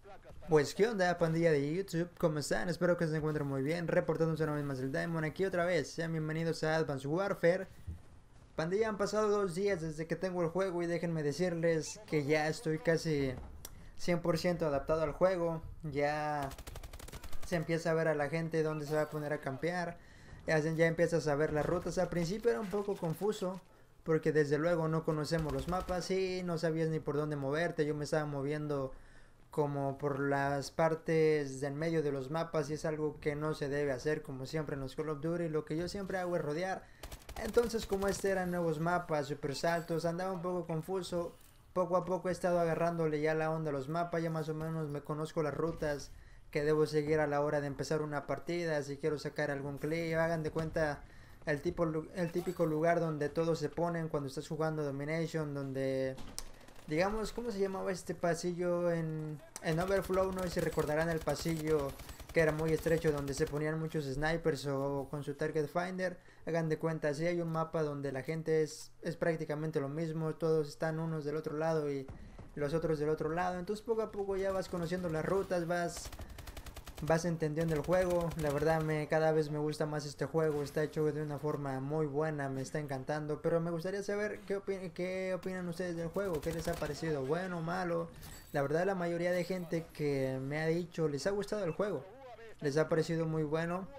Pues qué onda, pandilla de YouTube, ¿cómo están? Espero que se encuentren muy bien, reportándose una vez más el Diamond aquí otra vez. Sean bienvenidos a Advanced Warfare. Pandilla, han pasado 2 días desde que tengo el juego y déjenme decirles que ya estoy casi 100% adaptado al juego. Ya se empieza a ver a la gente dónde se va a poner a campear. Ya empiezas a ver las rutas. Al principio era un poco confuso porque desde luego no conocemos los mapas y no sabías ni por dónde moverte. Yo me estaba moviendo como por las partes del medio de los mapas y es algo que no se debe hacer como siempre en los Call of Duty. Lo que yo siempre hago es rodear. Entonces, como este eran nuevos mapas, super saltos, andaba un poco confuso. Poco a poco he estado agarrándole ya la onda a los mapas, ya más o menos me conozco las rutas que debo seguir a la hora de empezar una partida. Si quiero sacar algún clip, hagan de cuenta el típico lugar donde todos se ponen cuando estás jugando Domination, donde digamos, ¿cómo se llamaba este pasillo en Overflow? No sé si recordarán el pasillo que era muy estrecho donde se ponían muchos snipers o con su target finder. Hagan de cuenta, si hay un mapa donde la gente es prácticamente lo mismo, todos están unos del otro lado y los otros del otro lado. Entonces poco a poco ya vas conociendo las rutas, vas entendiendo el juego. La verdad cada vez me gusta más este juego, está hecho de una forma muy buena, me está encantando, pero me gustaría saber qué opinan ustedes del juego, qué les ha parecido, bueno o malo. La verdad la mayoría de gente que me ha dicho les ha gustado el juego, les ha parecido muy bueno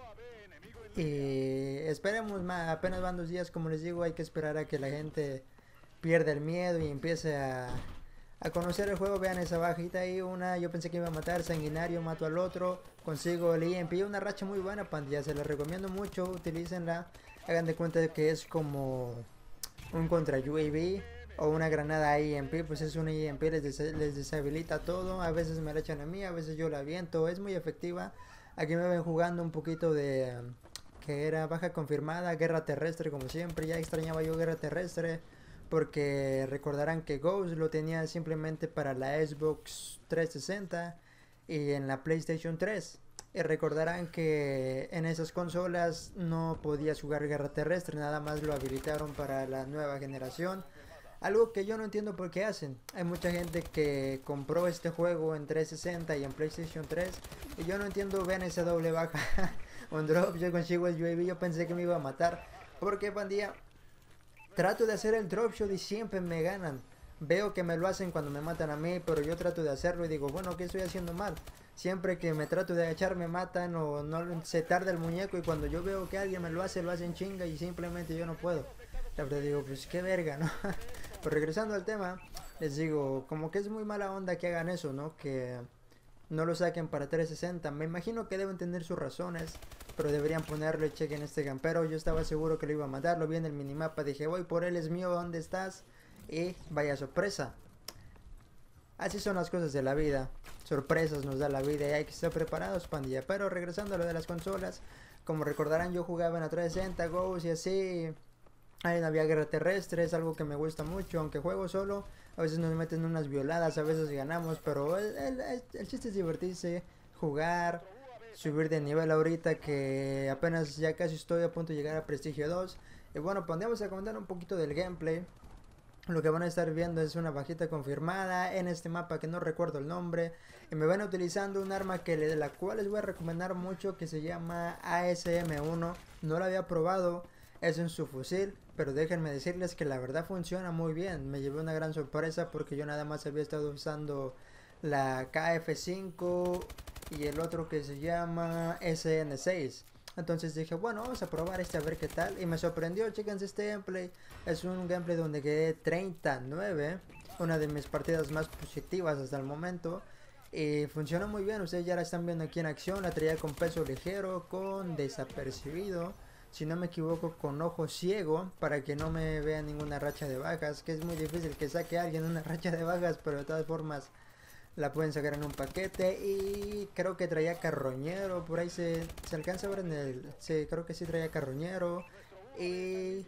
y esperemos más, apenas van 2 días como les digo, hay que esperar a que la gente pierda el miedo y empiece a conocer el juego. Vean esa bajita ahí, yo pensé que iba a matar, sanguinario, mato al otro, consigo el EMP, una racha muy buena, pandilla, se la recomiendo mucho, utilícenla, hagan de cuenta de que es como un contra UAV o una granada EMP, pues es una EMP, les deshabilita todo, a veces me la echan a mí, a veces yo la aviento, es muy efectiva. Aquí me ven jugando un poquito de que era baja confirmada, guerra terrestre como siempre, ya extrañaba yo guerra terrestre porque recordarán que Ghost lo tenía simplemente para la Xbox 360 y en la PlayStation 3. Y recordarán que en esas consolas no podías jugar guerra terrestre, nada más lo habilitaron para la nueva generación. Algo que yo no entiendo por qué hacen. Hay mucha gente que compró este juego en 360 y en PlayStation 3 y yo no entiendo, vean esa doble baja. Un drop, yo consigo el UAV, yo pensé que me iba a matar. Porque pandilla, trato de hacer el drop shot y siempre me ganan. Veo que me lo hacen cuando me matan a mí, pero yo trato de hacerlo y digo, bueno, ¿qué estoy haciendo mal? Siempre que me trato de agachar me matan o no se tarda el muñeco y cuando yo veo que alguien me lo hacen chinga y simplemente yo no puedo. La verdad digo, pues qué verga, ¿no? Pero regresando al tema, les digo, como que es muy mala onda que hagan eso, ¿no? Que no lo saquen para 360. Me imagino que deben tener sus razones, pero deberían ponerle cheque en este campero. Yo estaba seguro que lo iba a matar, lo vi en el minimapa, dije, voy por él, es mío, ¿dónde estás? Y vaya sorpresa. Así son las cosas de la vida. Sorpresas nos da la vida y hay que estar preparados, pandilla. Pero regresando a lo de las consolas, como recordarán, yo jugaba en la 360, Ghost y así. Ahí no había guerra terrestre, es algo que me gusta mucho, aunque juego solo. A veces nos meten unas violadas, a veces ganamos, pero el chiste es divertirse, jugar, subir de nivel ahorita que apenas ya casi estoy a punto de llegar a Prestigio 2. Y bueno, pues vamos a comentar un poquito del gameplay. Lo que van a estar viendo es una bajita confirmada en este mapa que no recuerdo el nombre. Y me van utilizando un arma de la cual les voy a recomendar mucho que se llama ASM-1. No la había probado, es un subfusil, pero déjenme decirles que la verdad funciona muy bien. Me llevé una gran sorpresa porque yo nada más había estado usando la KF5 y el otro que se llama SN6. Entonces dije, bueno, vamos a probar este a ver qué tal. Y me sorprendió, chéquense este gameplay. Es un gameplay donde quedé 39. Una de mis partidas más positivas hasta el momento. Y funciona muy bien, ustedes ya la están viendo aquí en acción. La traía con peso ligero, con desapercibido. Si no me equivoco, con ojo ciego. Para que no me vea ninguna racha de bajas. Que es muy difícil que saque a alguien una racha de bajas. Pero de todas formas la pueden sacar en un paquete. Y creo que traía carroñero, por ahí se alcanza a ver en el, sí, creo que sí traía carroñero y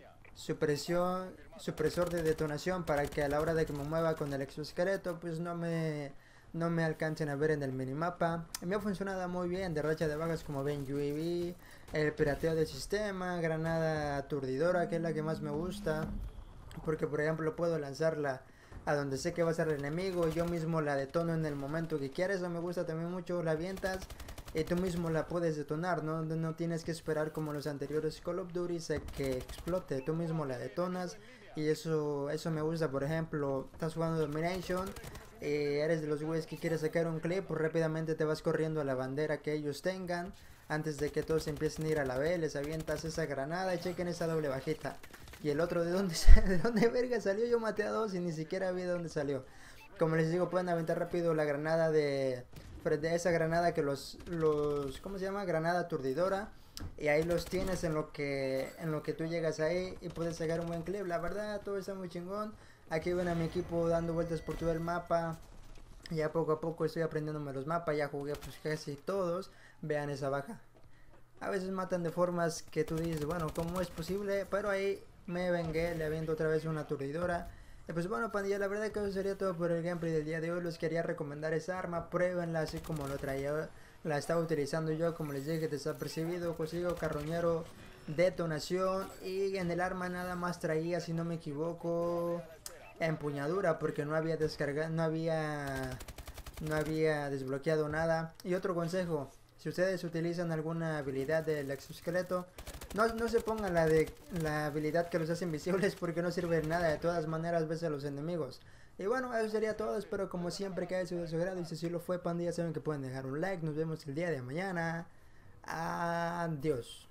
supresor de detonación para que a la hora de que me mueva con el exoesqueleto pues no me alcancen a ver en el minimapa. Me ha funcionado muy bien, de racha de bajas como ven, UAV, el pirateo del sistema, granada aturdidora que es la que más me gusta porque por ejemplo puedo lanzarla a donde sé que va a ser el enemigo, yo mismo la detono en el momento que quieres. Eso me gusta también mucho, la avientas y tú mismo la puedes detonar, no tienes que esperar como los anteriores Call of Duty a que explote, tú mismo la detonas. Y eso me gusta. Por ejemplo, estás jugando Domination, eres de los güeyes que quieres sacar un clip, pues rápidamente te vas corriendo a la bandera que ellos tengan, antes de que todos empiecen a ir a la B, les avientas esa granada y chequen esa doble bajita. Y el otro, ¿de dónde, de dónde verga salió? Yo maté a dos y ni siquiera vi de dónde salió. Como les digo, pueden aventar rápido la granada de esa granada que ¿cómo se llama? Granada aturdidora. Y ahí los tienes en lo que tú llegas ahí y puedes sacar un buen clip. La verdad, todo está muy chingón. Aquí ven a mi equipo dando vueltas por todo el mapa. Ya poco a poco estoy aprendiéndome los mapas. Ya jugué pues casi todos. Vean esa baja. A veces matan de formas que tú dices, bueno, ¿cómo es posible? Pero ahí me vengué, le aviento otra vez una aturdidora. Y pues bueno, pandilla, la verdad que eso sería todo por el gameplay del día de hoy. Les quería recomendar esa arma, pruébenla así como lo traía, la estaba utilizando yo, como les dije, desapercibido, consigo carroñero, detonación. Y en el arma nada más traía, si no me equivoco, empuñadura, porque no había descargado, no había desbloqueado nada. Y otro consejo, si ustedes utilizan alguna habilidad del exoesqueleto, no se pongan la habilidad que los hace invisibles, porque no sirve de nada. De todas maneras ves a los enemigos. Y bueno, eso sería todo. Espero como siempre que haya sido de su agrado. Y si así lo fue, pandilla, saben que pueden dejar un like. Nos vemos el día de mañana. Adiós.